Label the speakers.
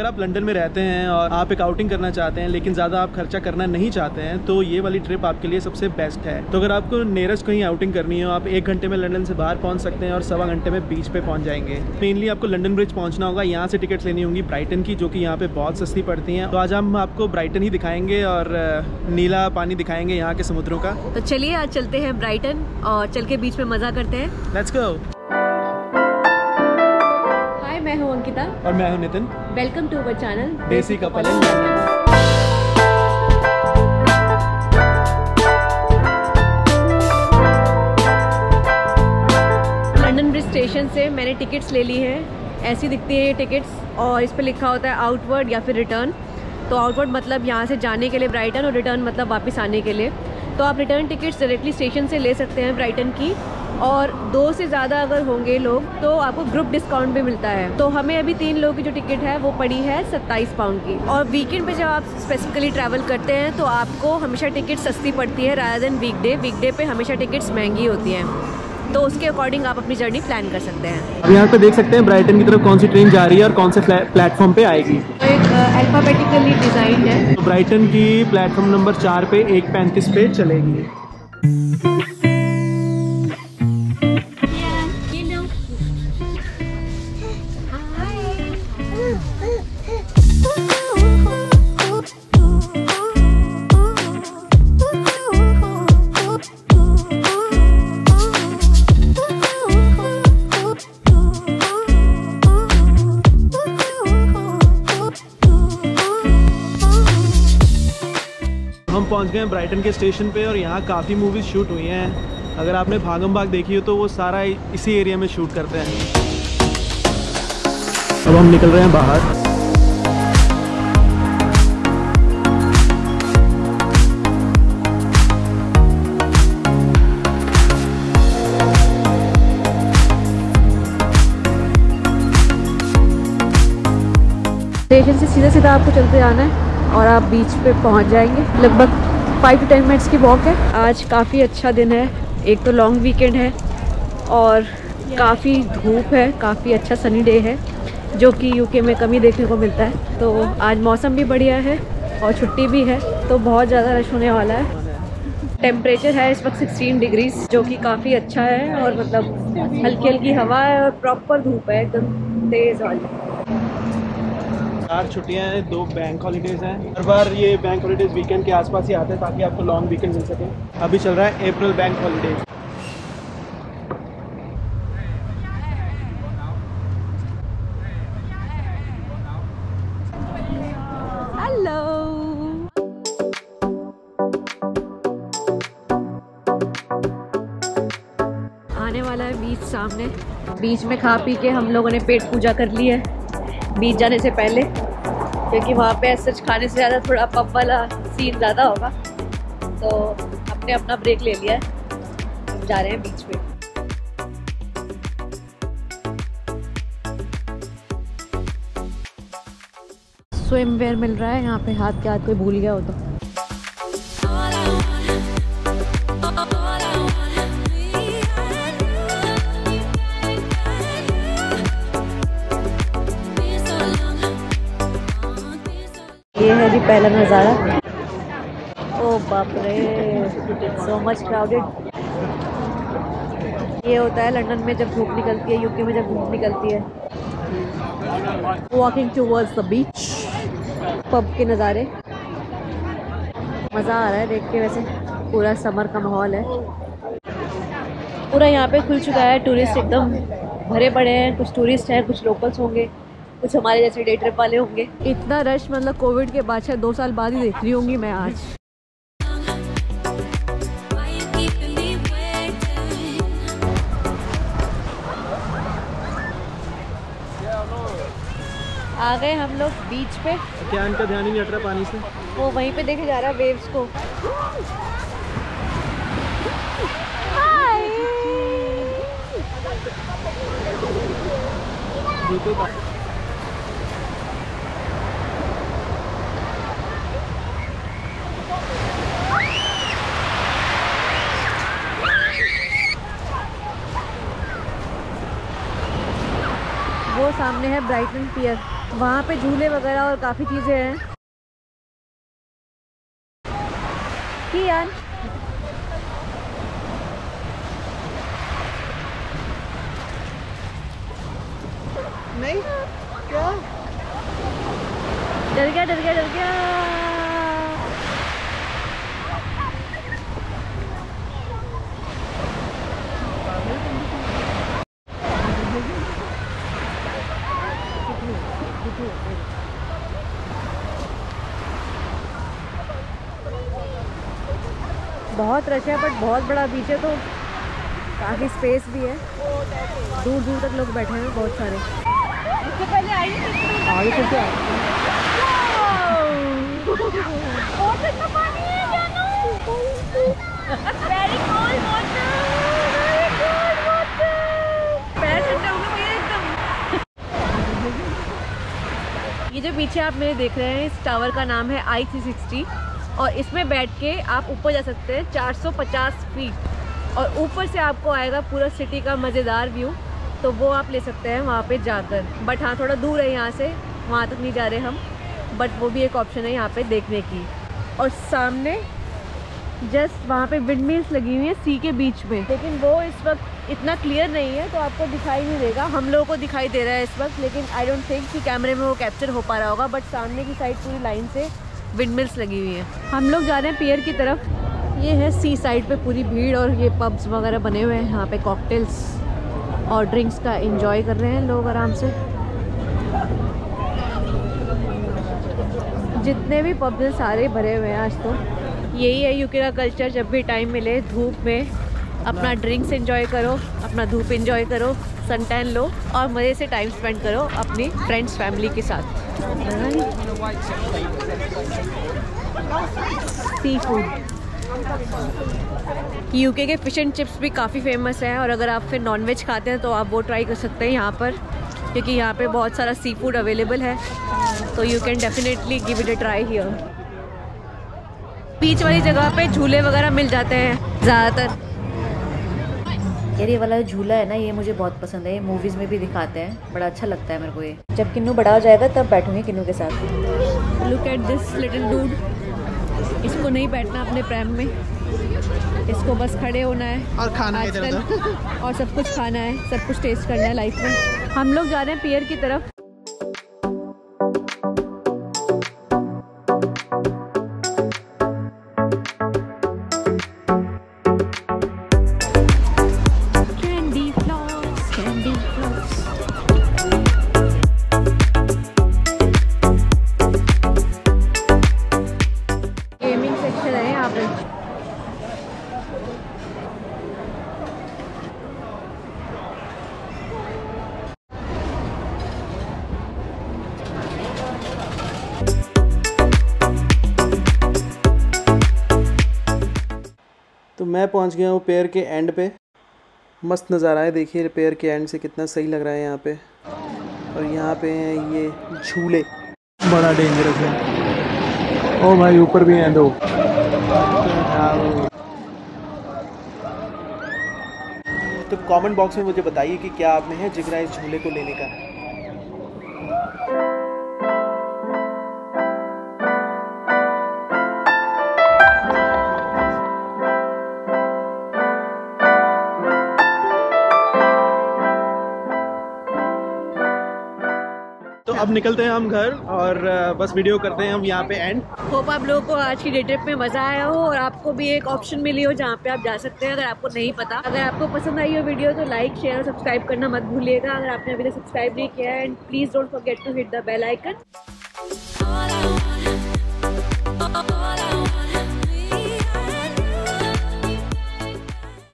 Speaker 1: अगर आप लंदन में रहते हैं और आप एक आउटिंग करना चाहते हैं लेकिन ज़्यादा आप खर्चा करना नहीं चाहते हैं तो ये वाली ट्रिप आपके लिए सबसे बेस्ट है। तो अगर आपको नियरेस्ट कहीं आउटिंग करनी हो, आप 1 घंटे में लंदन से बाहर पहुंच सकते हैं और 1.25 घंटे में बीच पे पहुंच जाएंगे। मेनली आपको लंदन ब्रिज पहुंचना होगा, यहाँ से टिकट्स लेनी होंगी ब्राइटन की, जो कि यहाँ पे बहुत सस्ती पड़ती हैं। तो आज हम आपको ब्राइटन ही दिखाएंगे और नीला पानी दिखाएंगे यहाँ के समुद्रों का।
Speaker 2: तो चलिए आज चलते हैं ब्राइटन और चल के बीच में मजा करते हैं।
Speaker 1: Let's go.
Speaker 2: हाय, मैं हूँ अंकिता
Speaker 1: और मैं हूँ Nitin.
Speaker 2: Welcome to our channel
Speaker 1: Desi couple in London.
Speaker 2: London bridge station से मैंने टिकट्स ले ली हैं। ऐसी दिखती है ये टिकट्स और इस पर लिखा होता है आउटवर्ड या फिर रिटर्न। तो आउटवर्ड मतलब यहाँ से जाने के लिए ब्राइटन और रिटर्न मतलब वापस आने के लिए। तो आप रिटर्न टिकट्स डायरेक्टली स्टेशन से ले सकते हैं ब्राइटन की, और 2 से ज़्यादा अगर होंगे लोग तो आपको ग्रुप डिस्काउंट भी मिलता है। तो हमें अभी 3 लोगों की जो टिकट है वो पड़ी है 27 पाउंड की। और वीकेंड पे जब आप स्पेसिफिकली ट्रैवल करते हैं तो आपको हमेशा टिकट सस्ती पड़ती है रादर देन वीकडे। वीकडे पे हमेशा टिकट्स महंगी होती हैं, तो उसके अकॉर्डिंग आप अपनी जर्नी प्लान कर सकते हैं।
Speaker 1: अब यहाँ पे देख सकते हैं ब्राइटन की तरफ कौन सी ट्रेन जा रही है और कौन से प्लेटफॉर्म पे आएगी।
Speaker 2: तो एक अल्फाबेटिकली डिज़ाइन है।
Speaker 1: तो ब्राइटन की प्लेटफॉर्म नंबर 4 पे 1:35 पे चलेगी। हम पहुंच गए हैं ब्राइटन के स्टेशन पे और यहाँ काफ़ी मूवीज़ शूट हुई हैं। अगर आपने भागम भाग देखी हो तो वो सारा इसी एरिया में शूट करते हैं। अब हम निकल रहे हैं बाहर।
Speaker 2: स्टेशन से सीधा सीधा आपको चलते जाना है और आप बीच पे पहुंच जाएंगे। लगभग 5 to 10 मिनट्स की वॉक है। आज काफ़ी अच्छा दिन है, एक तो लॉन्ग वीकेंड है और काफ़ी धूप है, काफ़ी अच्छा सनी डे है जो कि यूके में कम ही देखने को मिलता है। तो आज मौसम भी बढ़िया है और छुट्टी भी है, तो बहुत ज़्यादा रश होने वाला है। टेम्परेचर है इस वक्त 16 डिग्रीज, जो कि काफ़ी अच्छा है और मतलब हल्की हल्की हवा है और प्रॉपर धूप है एकदम तेज़ वाली।
Speaker 1: 4 छुट्टियां हैं, 2 बैंक हॉलीडेज हैं। हर बार ये बैंक हॉलीडेज वीकेंड के आसपास ही आते हैं ताकि आपको लॉन्ग वीकेंड मिल सके। अभी चल रहा है अप्रैल बैंक हॉलीडेज।
Speaker 2: हेलो, आने वाला है बीच सामने। बीच में खा पी के हम लोगों ने पेट पूजा कर ली है बीच जाने से पहले, क्योंकि वहाँ पे सच खाने से ज़्यादा थोड़ा पब वाला सीन ज़्यादा होगा। तो हमने अपना ब्रेक ले लिया है, हम जा रहे हैं बीच पे। स्विम वेयर मिल रहा है यहाँ पे, हाथ के हाथ कोई भूल गया हो तो। ये है जी पहला नज़ारा। ओ बाप रे, सो मच क्राउडेड। ये होता है लंदन में जब धूप निकलती है, यूके में जब धूप निकलती है। Walking towards the beach, pub के नज़ारे, मज़ा आ रहा है देख के। वैसे पूरा समर का माहौल है, पूरा यहाँ पे खुल चुका है। टूरिस्ट एकदम भरे पड़े हैं, कुछ टूरिस्ट हैं, कुछ लोकल्स होंगे, कुछ हमारे जैसे डे ट्रिप वाले होंगे। इतना रश मतलब कोविड के बाद, शायद 2 साल बाद ही देख रही होंगी मैं आज। आ गए हम लोग बीच पे।
Speaker 1: क्या इनका ध्यान ही नहीं हट रहा पानी से,
Speaker 2: वो वहीं पे देखे जा रहा है वेव्स को। वो सामने है ब्राइटन पियर। वहाँ पे झूले वगैरह और काफ़ी चीज़ें हैं। कियान
Speaker 1: नहीं क्या
Speaker 2: डर गया डर गया डर गया। बहुत रश है बट बहुत बड़ा बीच है, तो काफ़ी स्पेस भी है, दूर दूर तक लोग बैठे हैं बहुत सारे। इससे पहले आई
Speaker 1: आगे कैसे
Speaker 2: ये जो पीछे आप मेरे देख रहे हैं, इस टावर का नाम है I360 और इसमें बैठ के आप ऊपर जा सकते हैं 450 फीट और ऊपर से आपको आएगा पूरा सिटी का मज़ेदार व्यू, तो वो आप ले सकते हैं वहाँ पे जाकर। बट हाँ थोड़ा दूर है यहाँ से, वहाँ तक नहीं जा रहे हम, बट वो भी एक ऑप्शन है यहाँ पे देखने की। और सामने जस्ट वहाँ पे विंड मिल्स लगी हुई है सी के बीच में, लेकिन वो इस वक्त इतना क्लियर नहीं है तो आपको दिखाई नहीं देगा। हम लोगों को दिखाई दे रहा है इस वक्त, लेकिन आई डोंट थिंक कि कैमरे में वो कैप्चर हो पा रहा होगा। बट सामने की साइड पूरी लाइन से विंड मिल्स लगी हुई है। हम लोग जा रहे हैं पियर की तरफ। ये है सी साइड पे पूरी भीड़ और ये पब्स वगैरह बने हुए हैं, यहाँ पे कॉकटेल्स और ड्रिंक्स का एंजॉय कर रहे हैं लोग आराम से। जितने भी पब्स हैं सारे भरे हुए हैं आज तो। यही है यूके का कल्चर, जब भी टाइम मिले धूप में अपना ड्रिंक्स एंजॉय करो, अपना धूप एंजॉय करो, सन टैन लो और मज़े से टाइम स्पेंड करो अपनी फ्रेंड्स फैमिली के साथ। Sea food. यूके के फ़िश एंड चिप्स भी काफ़ी फेमस है और अगर आप फिर नॉनवेज खाते हैं तो आप वो ट्राई कर सकते हैं यहाँ पर, क्योंकि यहाँ पे बहुत सारा सी फूड अवेलेबल है, तो you can definitely give it a try here. Beach वाली जगह पे झूले वगैरह मिल जाते हैं ज़्यादातर। यार ये वाला झूला है ना, ये मुझे बहुत पसंद है, ये मूवीज़ में भी दिखाते हैं, बड़ा अच्छा लगता है मेरे को ये। जब किन्नू बड़ा हो जाएगा तब बैठूंगी किन्नू के साथ। Look at this little dude, इसको नहीं बैठना अपने प्रैम में, इसको बस खड़े होना है
Speaker 1: और खाना है
Speaker 2: आजकल और सब कुछ खाना है, सब कुछ टेस्ट करना है लाइफ में। हम लोग जा रहे हैं पियर की तरफ।
Speaker 1: तो मैं पहुंच गया हूँ पेड़ के एंड पे। मस्त नज़ारा है, देखिए पेड़ के एंड से कितना सही लग रहा है यहाँ पे। और यहाँ पे हैं ये झूले, बड़ा डेंजरस है। ओ भाई ऊपर भी हैं दो। तो कमेंट बॉक्स में मुझे बताइए कि क्या आप में है जिगरा इस झूले को लेने का। तो अब निकलते हैं हम घर और बस वीडियो करते हैं हम यहाँ पे एंड।
Speaker 2: होप आप लोगों को आज की डे ट्रिप में मज़ा आया हो और आपको भी एक ऑप्शन मिली हो जहाँ पे आप जा सकते हैं अगर आपको नहीं पता। अगर आपको पसंद आई हो वीडियो तो लाइक शेयर और सब्सक्राइब करना मत भूलिएगा अगर आपने अभी तक सब्सक्राइब नहीं किया है। And please don't forget to hit the bell icon.